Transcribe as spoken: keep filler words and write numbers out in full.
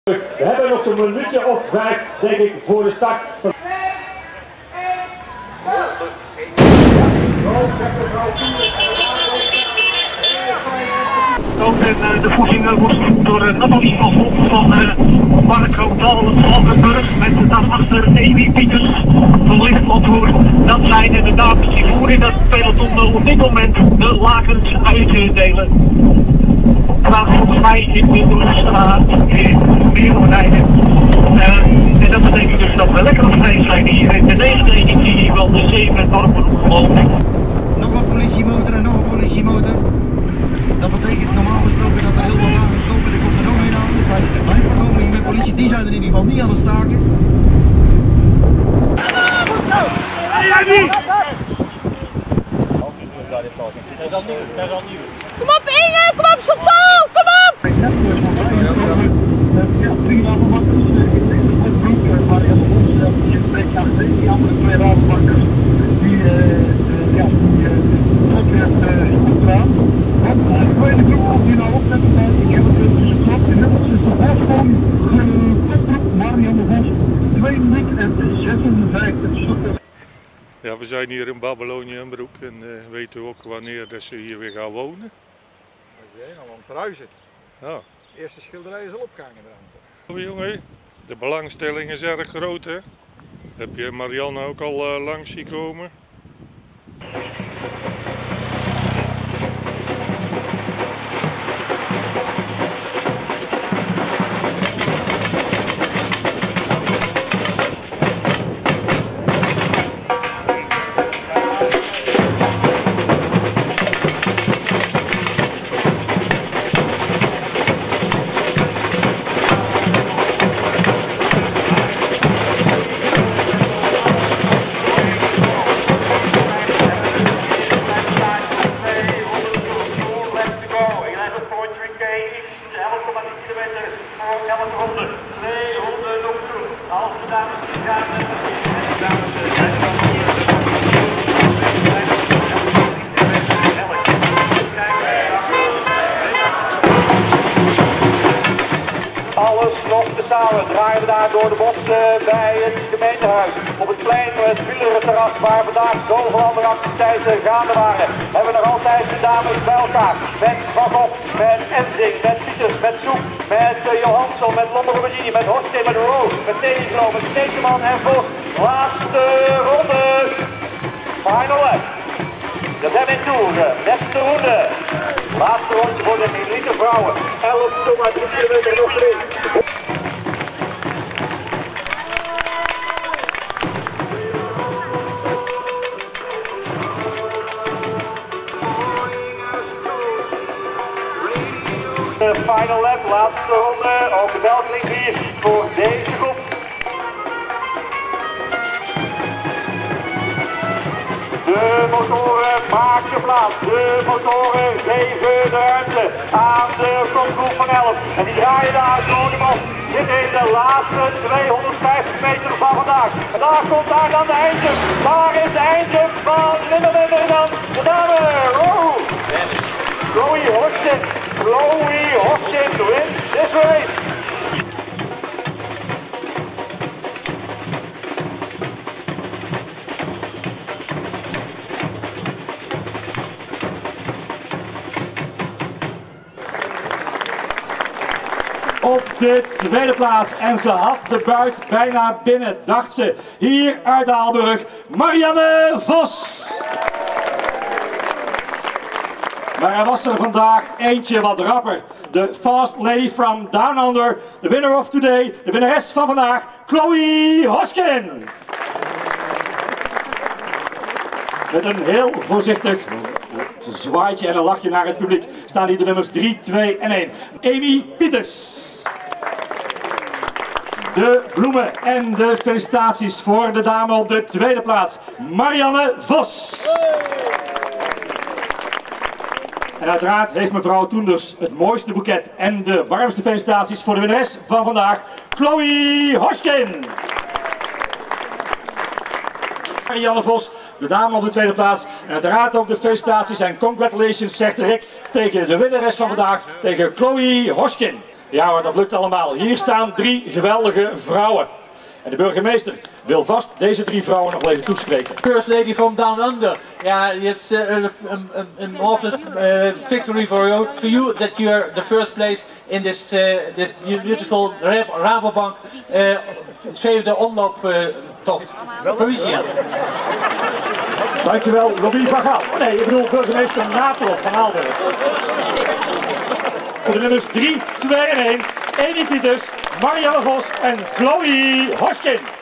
We hebben nog zo'n minuutje of vijf, denk ik, voor de start. Ook uh, de voeding uh, wordt door uh, Nathalie van Volk van uh, Marco Dal Valkenburg met daarachter Amy Pieters van Lichtlandvoer. Dat zijn uh, de dames die voeren in het peloton uh, op dit moment de lakens uitdelen. En dan volgens mij in de straat in Wereldrijden. Uh, en dat betekent dus dat we lekker op vrij zijn hier in de negende editie van de zeven dorpen omgelopen. Nog een politiemotor en nog een politiemotor. Dat betekent normaal gesproken dat er heel wat aan gaat komen. Er komt er nog een aan. Er blijft er blijft maar komen hier met politie. Die zijn er in ieder geval niet aan het staken. Kom op Inge, kom op Chantal, kom op! Die andere twee raadbakkers die ja, die goed gaan. De tweede groep komt hier nou opzetten zijn. Ik heb het dus geklapt. Inmiddels is de Bosboom, kopgroep Marianne Vos, tweeëndertig en zesenvijftig. Ja, we zijn hier in Babyloniënbroek en uh, weten ook wanneer dat ze hier weer gaan wonen. We zijn al aan het verhuizen. Ja. De eerste schilderij is al opgehangen. Oh, jongen, de belangstelling is erg groot, hè? Heb je Marianne ook al uh, langs zien komen? Alles nog tezamen draaien we daar door de bocht uh, bij het gemeentehuis. Op het plein, het wielerterras waar vandaag zoveel andere activiteiten gaande waren, hebben we nog altijd de dames bij elkaar. Met Van Gogh, met Enzing, met Pieters, met Soep, met uh, Johansson, met Lombardi, met Horsten, met Roos, met Teliglo, met Stekeman en Vos. Laatste ronde. Final lap. Dat zijn we in Toeren. Beste ronde. Laatste rondje voor de elite vrouwen. elf komma drie kilometer nog erin. De final lap, laatste ronde. Ook de bel klinkt hier voor deze groep. De motoren maken plaats, de motoren geven de ruimte aan de kopgroep van elf. En die draaien daar door de bocht. Dit is de laatste tweehonderdvijftig meter van vandaag. En daar komt daar dan de eindje. Daar is de eindje van Linderlinder dan de dame. Oh. Chloe Horsten, Chloe Horsten wins this race. Op de tweede plaats en ze had de buit bijna binnen, dacht ze. Hier uit Aalburg, Marianne Vos. Maar er was er vandaag eentje wat rapper. De fast lady from Down Under, de winner of today, de winnares van vandaag, Chloe Hoskin. Met een heel voorzichtig zwaaitje en een lachje naar het publiek staan hier de nummers drie, twee en één. Amy Pieters. De bloemen en de felicitaties voor de dame op de tweede plaats, Marianne Vos. En uiteraard heeft mevrouw Toenders het mooiste boeket en de warmste felicitaties voor de winnares van vandaag, Chloe Hoskin. Marianne Vos, de dame op de tweede plaats. En uiteraard ook de felicitaties en congratulations, zegt Rick, tegen de winnares van vandaag, tegen Chloe Hoskin. Ja hoor, dat lukt allemaal. Hier staan drie geweldige vrouwen. En de burgemeester wil vast deze drie vrouwen nog even toespreken. First Lady from Down Under. Ja, it's uh, an awful uh, victory for you, for you that you are the first place in this, uh, this beautiful Rabobank uh, zevende omlooptocht. Provinciaal. Dankjewel, Robbie van Gaal. Nee, ik bedoel burgemeester Natelop van Aalburg. Voor de nummers drie, twee en één. Amy Pieters, Marianne Vos en Chloe Hoskin.